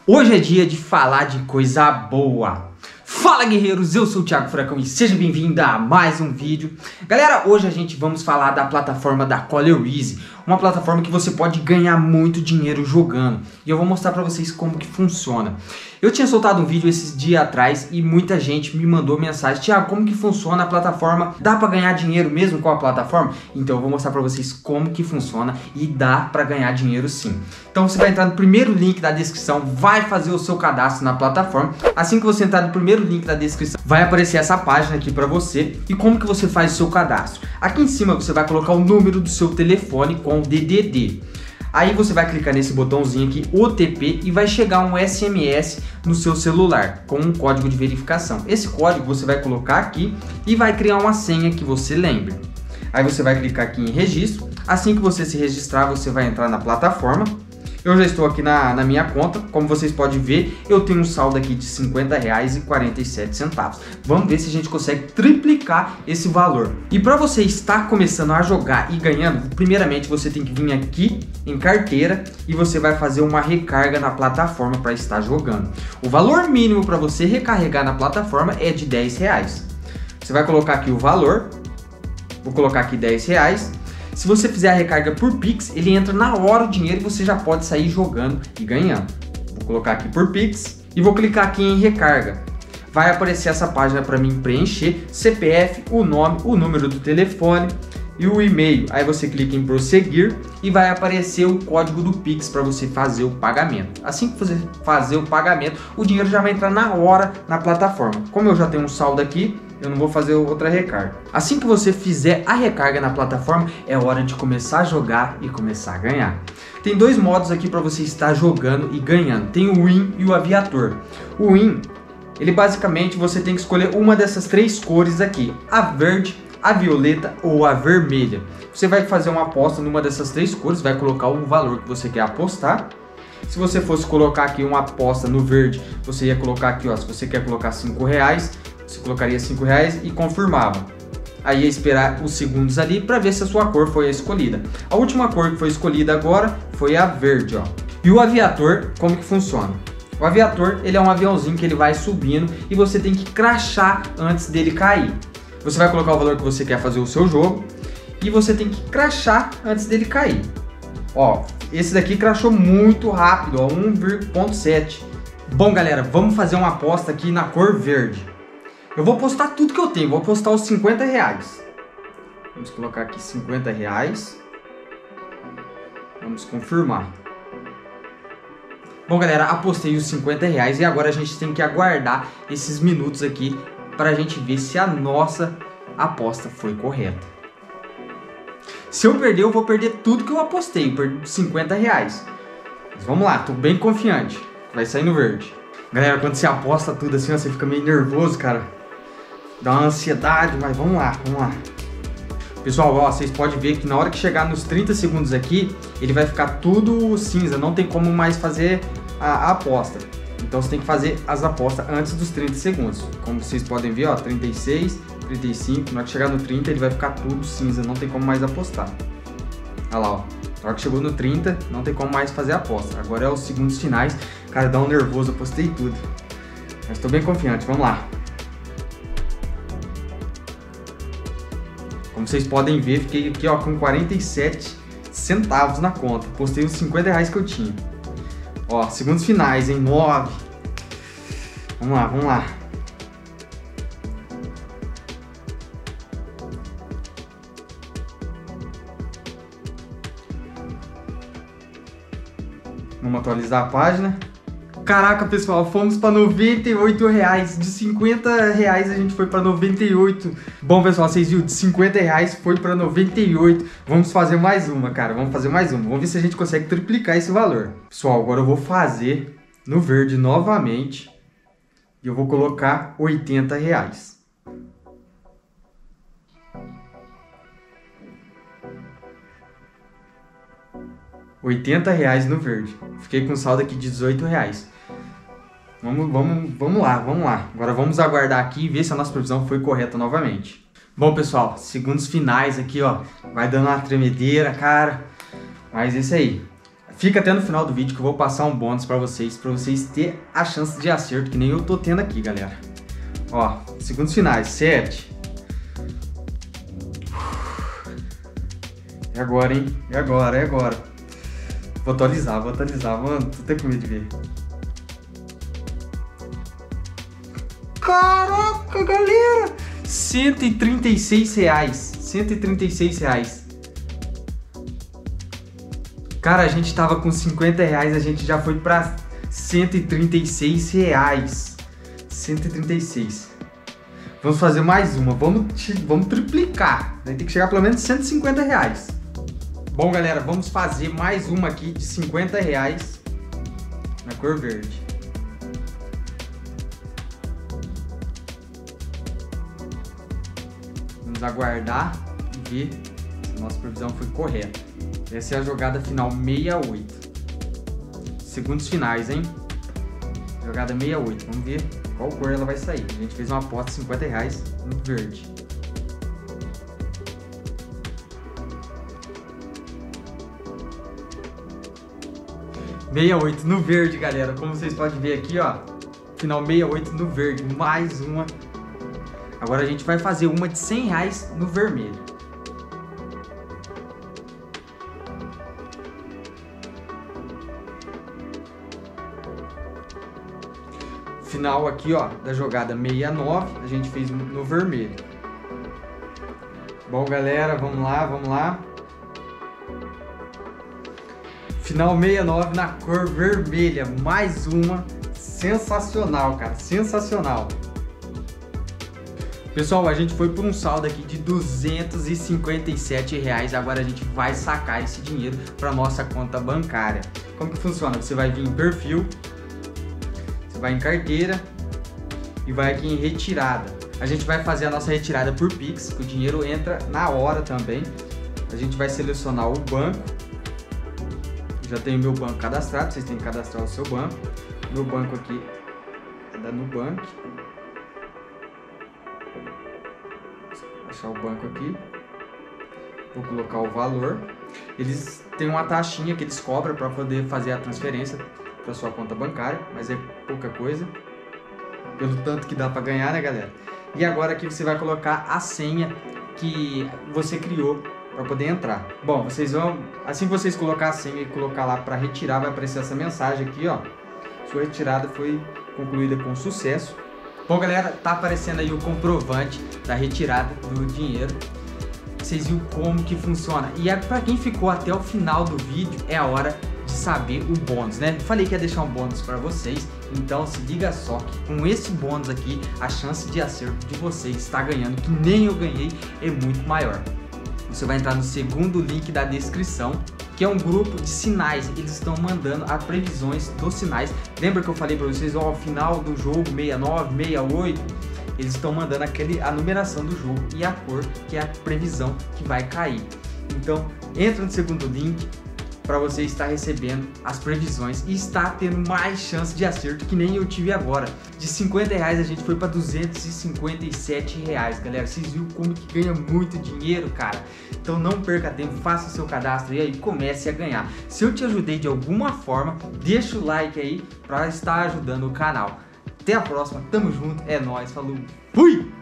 Hoje é dia de falar de coisa boa. Fala, guerreiros, eu sou o Thiago Furacão e seja bem-vindo a mais um vídeo. Galera, hoje a gente vamos falar da plataforma da Color Easy, uma plataforma que você pode ganhar muito dinheiro jogando. E eu vou mostrar pra vocês como que funciona. Eu tinha soltado um vídeo esses dias atrás e muita gente me mandou mensagem: Thiago, como que funciona a plataforma? Dá pra ganhar dinheiro mesmo com a plataforma? Então eu vou mostrar pra vocês como que funciona e dá pra ganhar dinheiro sim. Então você vai entrar no primeiro link da descrição, vai fazer o seu cadastro na plataforma. Assim que você entrar no primeiro link da descrição, vai aparecer essa página aqui pra você. E como que você faz o seu cadastro? Aqui em cima você vai colocar o número do seu telefone com o DDD. Aí você vai clicar nesse botãozinho aqui, OTP, e vai chegar um SMS no seu celular com um código de verificação. Esse código você vai colocar aqui e vai criar uma senha que você lembre. Aí você vai clicar aqui em registro. Assim que você se registrar, você vai entrar na plataforma. Eu já estou aqui na minha conta. Como vocês podem ver, eu tenho um saldo aqui de R$50,47. Vamos ver se a gente consegue triplicar esse valor. E para você estar começando a jogar e ganhando, primeiramente você tem que vir aqui em carteira e você vai fazer uma recarga na plataforma para estar jogando. O valor mínimo para você recarregar na plataforma é de R$10. Você vai colocar aqui o valor. Vou colocar aqui R$10. Se você fizer a recarga por Pix, ele entra na hora o dinheiro e você já pode sair jogando e ganhando. Vou colocar aqui por Pix e vou clicar aqui em recarga. Vai aparecer essa página para mim preencher CPF, o nome, o número do telefone e o e-mail. Aí você clica em prosseguir e vai aparecer o código do Pix para você fazer o pagamento. Assim que você fazer o pagamento, o dinheiro já vai entrar na hora na plataforma. Como eu já tenho um saldo aqui, eu não vou fazer outra recarga. Assim que você fizer a recarga na plataforma, é hora de começar a jogar e começar a ganhar. Tem dois modos aqui para você estar jogando e ganhando. Tem o Win e o Aviator. O Win, ele basicamente você tem que escolher uma dessas três cores aqui: a verde, a violeta ou a vermelha. Você vai fazer uma aposta numa dessas três cores, vai colocar o valor que você quer apostar. Se você fosse colocar aqui uma aposta no verde, você ia colocar aqui, ó, se você quer colocar R$5, você colocaria R$5 e confirmava. Aí ia esperar os segundos ali para ver se a sua cor foi a escolhida. A última cor que foi escolhida agora foi a verde, ó. E o aviator, como que funciona? O aviator, ele é um aviãozinho que ele vai subindo e você tem que crashar antes dele cair. Você vai colocar o valor que você quer fazer o seu jogo e você tem que crashar antes dele cair. Ó, esse daqui crashou muito rápido, ó, 1,7. Bom, galera, vamos fazer uma aposta aqui na cor verde. Eu vou apostar tudo que eu tenho, vou apostar os R$50. Vamos colocar aqui R$50. Vamos confirmar. Bom, galera, apostei os R$50 e agora a gente tem que aguardar esses minutos aqui para a gente ver se a nossa aposta foi correta. Se eu perder, eu vou perder tudo que eu apostei, eu perdi R$50. Mas vamos lá, tô bem confiante, vai sair no verde. Galera, quando você aposta tudo assim, você fica meio nervoso, cara. Dá uma ansiedade, mas vamos lá, vamos lá. Pessoal, ó, vocês podem ver que na hora que chegar nos 30 segundos aqui, ele vai ficar tudo cinza, não tem como mais fazer a aposta. Então você tem que fazer as apostas antes dos 30 segundos. Como vocês podem ver, ó, 36, 35, na hora que chegar no 30 ele vai ficar tudo cinza, não tem como mais apostar. Olha lá, ó. Na hora que chegou no 30, não tem como mais fazer a aposta. Agora é os segundos finais. Cara, dá um nervoso, apostei tudo. Mas tô bem confiante, vamos lá. Como vocês podem ver, fiquei aqui, ó, com 47 centavos na conta. Postei os R$50 que eu tinha. Ó, segundos finais, hein? 9. Vamos lá, vamos lá. Vamos atualizar a página. Caraca, pessoal, fomos para R$98. De R$50 a gente foi para 98. Bom, pessoal, vocês viram? De R$50 foi para 98. Vamos fazer mais uma, cara. Vamos fazer mais uma. Vamos ver se a gente consegue triplicar esse valor. Pessoal, agora eu vou fazer no verde novamente. E eu vou colocar R$80. R$80 no verde. Fiquei com saldo aqui de R$18. Vamos lá. Agora vamos aguardar aqui e ver se a nossa previsão foi correta novamente. Bom, pessoal, segundos finais aqui, ó. Vai dando uma tremedeira, cara. Mas é isso aí. Fica até no final do vídeo que eu vou passar um bônus pra vocês ter a chance de acerto que nem eu tô tendo aqui, galera. Ó, segundos finais, 7. É agora, hein? É agora, é agora. Vou atualizar, mano. Tô até com medo de ver. Caraca, galera! R$136. R$136. Cara, a gente tava com R$50, a gente já foi pra R$136. 136. Vamos fazer mais uma. Vamos triplicar. Vai ter que chegar pelo menos R$150. Bom, galera, vamos fazer mais uma aqui de R$50 na cor verde. Vamos aguardar e ver se a nossa previsão foi correta. Essa é a jogada final 68. Segundos finais, hein? Jogada 68. Vamos ver qual cor ela vai sair. A gente fez uma aposta de R$50 no verde. R$68 no verde, galera. Como vocês podem ver aqui, ó. Final 68 no verde. Mais uma. Agora a gente vai fazer uma de R$100 no vermelho. Final aqui, ó, da jogada 69, a gente fez no vermelho. Bom, galera, vamos lá. Final 69 na cor vermelha, mais uma. Sensacional, cara, sensacional. Pessoal, a gente foi por um saldo aqui de R$257. Agora a gente vai sacar esse dinheiro para nossa conta bancária. Como que funciona? Você vai vir em perfil, você vai em carteira e vai aqui em retirada. A gente vai fazer a nossa retirada por Pix, que o dinheiro entra na hora também. A gente vai selecionar o banco. Já tenho meu banco cadastrado, vocês têm que cadastrar o seu banco. Meu banco aqui é da Nubank. Vou achar o banco aqui. Vou colocar o valor. Eles têm uma taxinha que eles cobram para poder fazer a transferência para sua conta bancária, mas é pouca coisa, pelo tanto que dá para ganhar, né, galera? E agora aqui você vai colocar a senha que você criou para poder entrar. Bom, vocês vão, assim que vocês colocar a senha e colocar lá para retirar, vai aparecer essa mensagem aqui, ó. Sua retirada foi concluída com sucesso. Bom, galera, tá aparecendo aí o comprovante da retirada do dinheiro. Vocês viram como que funciona. E para quem ficou até o final do vídeo, é a hora de saber o bônus, né? Falei que ia deixar um bônus para vocês, então se liga só que com esse bônus aqui, a chance de acerto de vocês estar ganhando, que nem eu ganhei, é muito maior. Você vai entrar no segundo link da descrição, que é um grupo de sinais. Eles estão mandando as previsões dos sinais. Lembra que eu falei para vocês, ó, ao final do jogo 69, 68, eles estão mandando a numeração do jogo e a cor, que é a previsão que vai cair. Então, entra no segundo link para você estar recebendo as previsões e estar tendo mais chance de acerto, que nem eu tive agora. De R$50 a gente foi para R$257, galera. Vocês viram como que ganha muito dinheiro, cara? Então não perca tempo, faça o seu cadastro e aí comece a ganhar. Se eu te ajudei de alguma forma, deixa o like aí para estar ajudando o canal. Até a próxima, tamo junto, é nóis, falou, fui!